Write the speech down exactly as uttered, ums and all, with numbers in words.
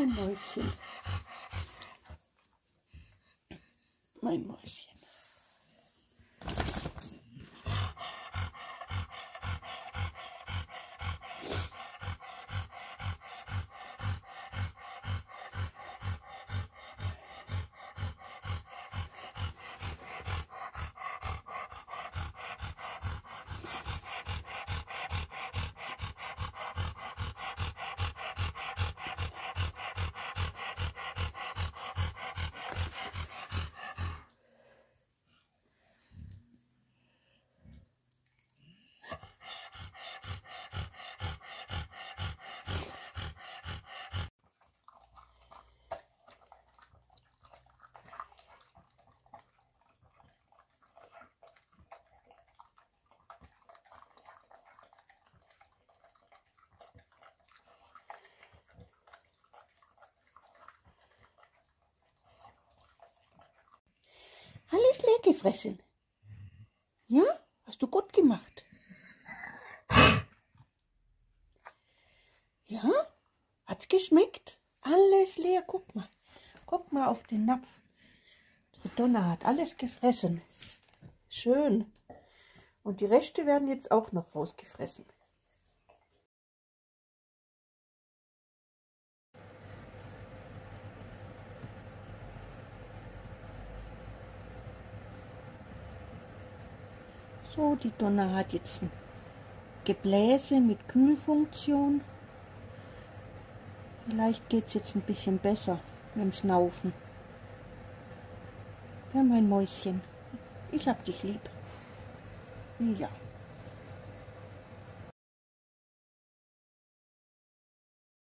Mein Mäuschen. Mein Mäuschen. Alles leer gefressen. Ja, hast du gut gemacht. Ja, hat's geschmeckt? Alles leer, guck mal. Guck mal auf den Napf. Die Donna hat alles gefressen. Schön. Und die Reste werden jetzt auch noch rausgefressen. So, die Donna hat jetzt ein Gebläse mit Kühlfunktion. Vielleicht geht es jetzt ein bisschen besser mit dem Schnaufen. Ja, mein Mäuschen, ich hab dich lieb. Ja.